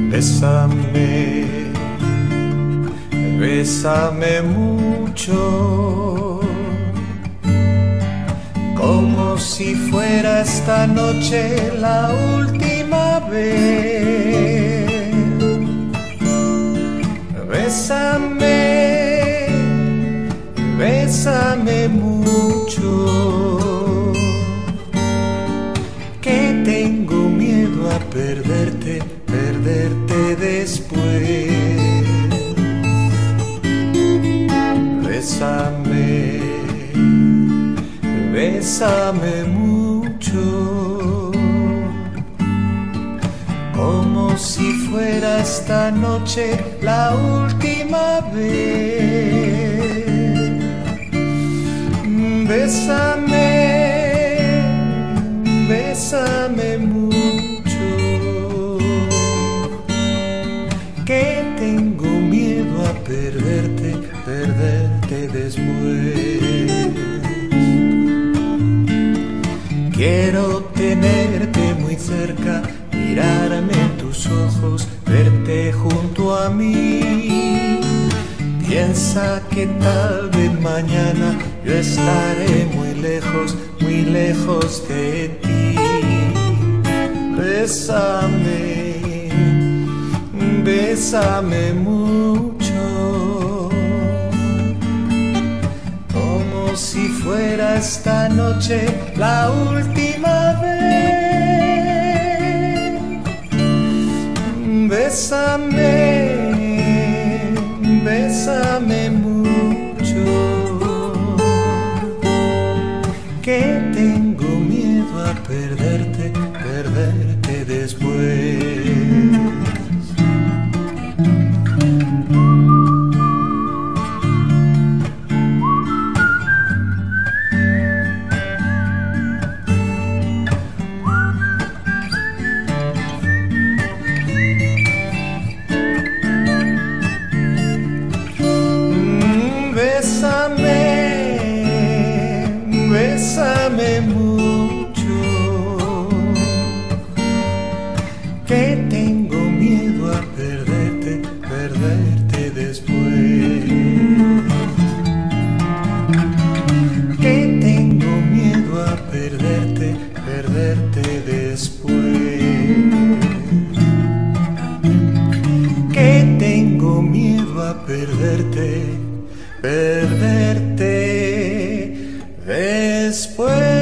Bésame, bésame mucho, como si fuera esta noche la última vez. Bésame, bésame mucho, que tengo miedo a perderte, perderte después. Bésame, bésame mucho, como si fuera esta noche la última vez. Bésame, bésame mucho, que tengo miedo a perderte, perderte después. Quiero tenerte muy cerca, mirarme en tus ojos, verte junto a mí. Piensa que tal vez mañana yo estaré muy lejos de ti. Bésame, bésame mucho, como si fuera esta noche la última vez. Bésame, bésame mucho, que tengo miedo a perderte, perderte después. Bésame, bésame mucho, que tengo miedo a perderte, perderte después. Que tengo miedo a perderte, perderte después. Que tengo miedo a perderte, perderte después.